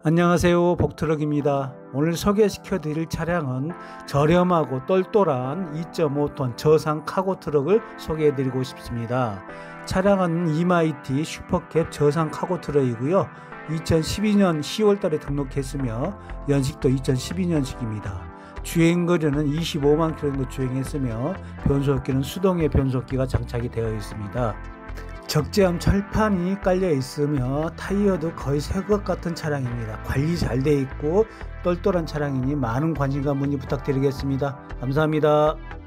안녕하세요, 복트럭입니다. 오늘 소개시켜 드릴 차량은 저렴하고 똘똘한 2.5톤 저상 카고 트럭을 소개해 드리고 싶습니다. 차량은 이마이티 슈퍼캡 저상 카고 트럭이고요, 2012년 10월 달에 등록했으며 연식도 2012년식입니다 주행거리는 25만 km 정도 주행했으며 변속기는 수동의 변속기가 장착이 되어 있습니다. 적재함 철판이 깔려 있으며 타이어도 거의 새 것 같은 차량입니다. 관리 잘 돼 있고 똘똘한 차량이니 많은 관심과 문의 부탁드리겠습니다. 감사합니다.